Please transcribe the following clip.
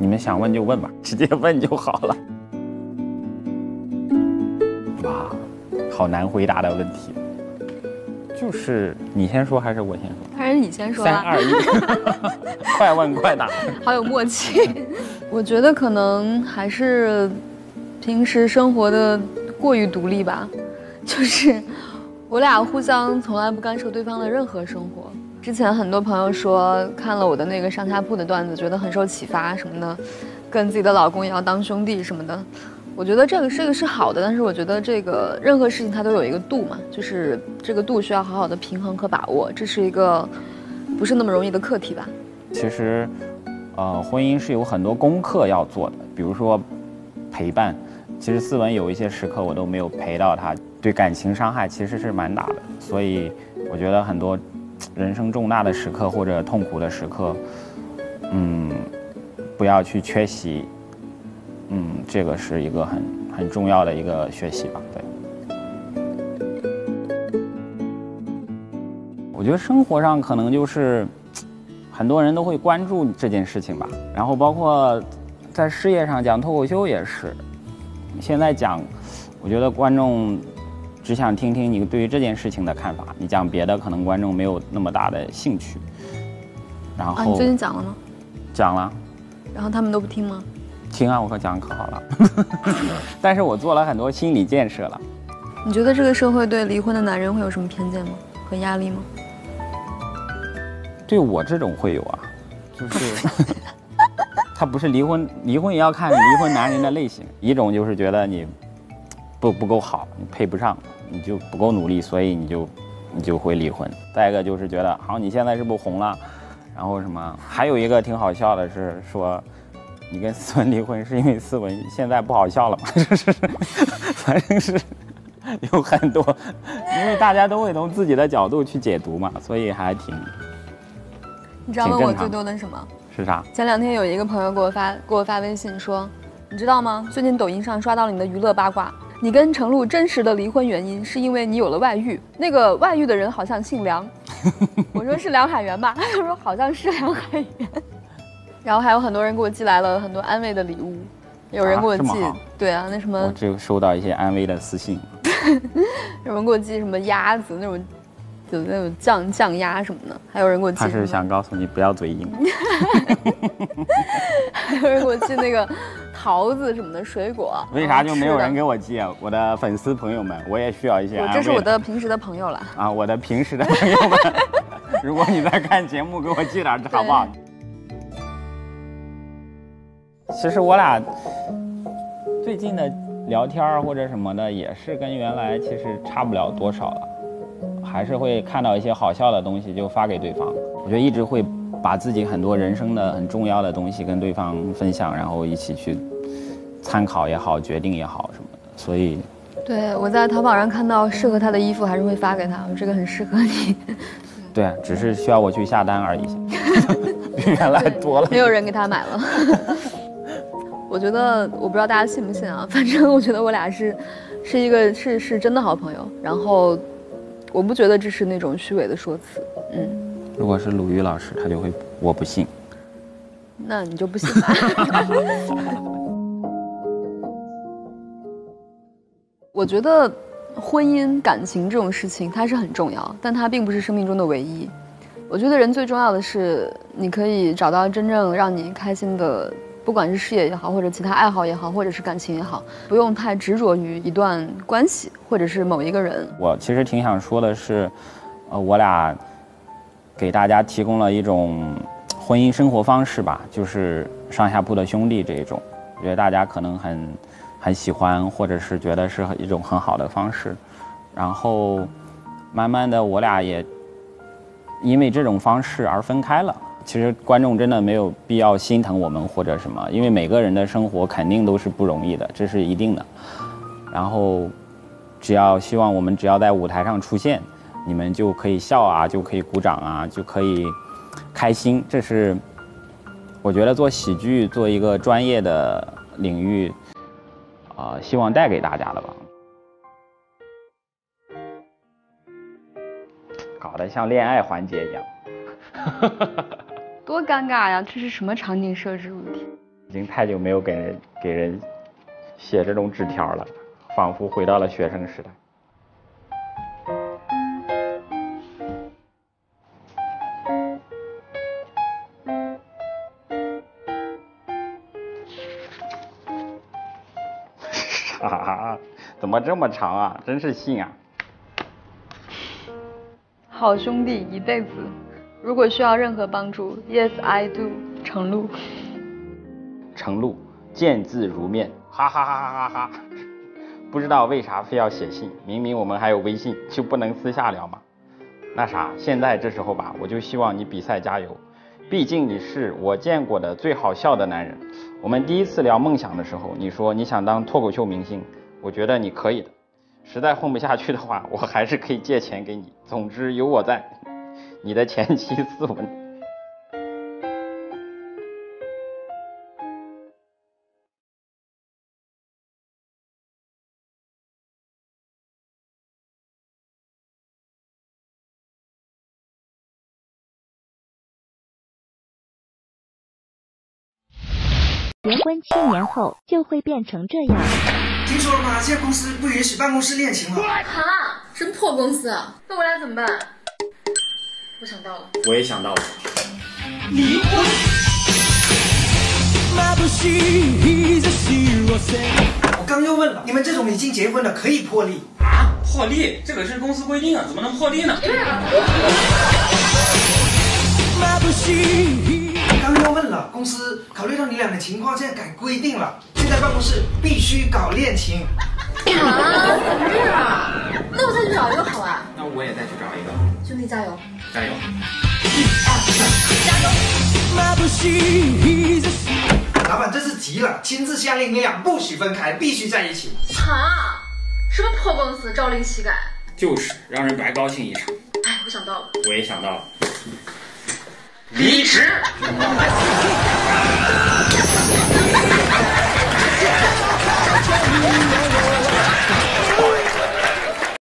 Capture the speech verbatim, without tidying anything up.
你们想问就问吧，直接问就好了。哇，好难回答的问题。就是你先说还是我先说？ 还是你先说吧。 三二一，快问快答。 好有默契。我觉得可能还是平时生活的过于独立吧，就是我俩互相从来不干涉对方的任何生活。之前很多朋友说看了我的那个上下铺的段子，觉得很受启发什么的，跟自己的老公也要当兄弟什么的。我觉得这个这个是好的，但是我觉得这个任何事情它都有一个度嘛，就是这个度需要好好的平衡和把握，这是一个不是那么容易的课题吧。 其实，呃，婚姻是有很多功课要做的，比如说陪伴。其实思文有一些时刻我都没有陪到他，对感情伤害其实是蛮大的。所以我觉得很多人生重大的时刻或者痛苦的时刻，嗯，不要去缺席。嗯，这个是一个很很重要的一个学习吧。对，我觉得生活上可能就是很多人都会关注这件事情吧，然后包括在事业上讲脱口秀也是。现在讲，我觉得观众只想听听你对于这件事情的看法，你讲别的可能观众没有那么大的兴趣。然后、 啊、你最近讲了吗？ 讲了。 然后他们都不听吗？ 听啊，我可讲可好了。但是我做了很多心理建设了。 你觉得这个社会对离婚的男人会有什么偏见吗？和压力吗？ 对我这种会有啊，就是他不是离婚，离婚也要看离婚男人的类型。一种就是觉得你不不够好，你配不上，你就不够努力，所以你就你就会离婚。再一个就是觉得好，你现在是不是红了？然后什么？还有一个挺好笑的是说。你跟思文离婚是因为思文现在不好笑了吗？就是反正是有很多，因为大家都会从自己的角度去解读嘛，所以还挺。 你知道问我最多的是什么？ 是啥？ 前两天有一个朋友给我发给我发微信说，你知道吗？最近抖音上刷到了你的娱乐八卦，你跟程璐真实的离婚原因是因为你有了外遇，那个外遇的人好像姓梁。我说是梁海源吧，他说好像是梁海源。然后还有很多人给我寄来了很多安慰的礼物，有人给我寄，啊、对啊，那什么， 我只有收到一些安慰的私信。 有人给我寄什么鸭子那种，有那种酱酱鸭什么的，还有人给我寄。 他是想告诉你不要嘴硬。 还有人给我寄那个桃子什么的水果。 为啥就没有人给我寄啊？我的粉丝朋友们，我也需要一些安慰。 这是我的平时的朋友了。 啊，我的平时的朋友们，如果你在看节目，给我寄点好不好？其实我俩最近的聊天或者什么的，也是跟原来其实差不了多少了，还是会看到一些好笑的东西就发给对方。我觉得一直会把自己很多人生的很重要的东西跟对方分享，然后一起去参考也好，决定也好什么的。所以， 对，我在淘宝上看到适合他的衣服，还是会发给他，这个很适合你。 对，只是需要我去下单而已，比原来多了。 没有人给他买了。我觉得我不知道大家信不信啊，反正我觉得我俩是，是一个是是真的好朋友。然后，我不觉得这是那种虚伪的说辞。嗯， 如果是鲁豫老师，他就会我不信。 那你就不信吧。我觉得婚姻感情这种事情它是很重要，但它并不是生命中的唯一。我觉得人最重要的是你可以找到真正让你开心的。不管是事业也好，或者其他爱好也好，或者是感情也好，不用太执着于一段关系，或者是某一个人。我其实挺想说的是，呃，我俩给大家提供了一种婚姻生活方式吧，就是上下铺的兄弟这一种，我觉得大家可能很很喜欢，或者是觉得是一种很好的方式。然后慢慢的，我俩也因为这种方式而分开了。其实观众真的没有必要心疼我们或者什么，因为每个人的生活肯定都是不容易的，这是一定的。然后，只要希望我们只要在舞台上出现，你们就可以笑啊，就可以鼓掌啊，就可以开心。这是我觉得做喜剧做一个专业的领域，啊、呃，希望带给大家的吧。搞得像恋爱环节一样。 多尴尬呀！这是什么场景设置问题？ 已经太久没有给人给人写这种纸条了，仿佛回到了学生时代。啥？怎么这么长啊？真是信啊！ 好兄弟一辈子，如果需要任何帮助 ，Yes I do， 程璐。 程璐，见字如面，哈哈哈哈哈哈！不知道为啥非要写信，明明我们还有微信，就不能私下聊吗？那啥，现在这时候吧，我就希望你比赛加油，毕竟你是我见过的最好笑的男人。我们第一次聊梦想的时候，你说你想当脱口秀明星，我觉得你可以的。实在混不下去的话，我还是可以借钱给你。总之有我在，你的前妻斯文。 结婚七年后就会变成这样。 听说了吗？现在公司不允许办公室恋情了。 哈，什么破公司啊？那我俩怎么办？我想到了， 我也想到了， 离婚。我刚又问了，你们这种已经结婚了可以破例啊？破例？这可是公司规定啊，怎么能破例呢？ 对啊。 刚又问了，公司考虑到你俩的情况，现在改规定了，现在办公室必须搞恋情。 啊，怎么这样啊？那我再去找一个好吧？ 那我也再去找一个。 兄弟加油！ 加油！ 一二三，加油！ 老板这次急了，亲自下令你俩不许分开，必须在一起。 哈，什么破公司，朝令夕改？ 就是让人白高兴一场。 哎，我想到了， 我也想到了。离职。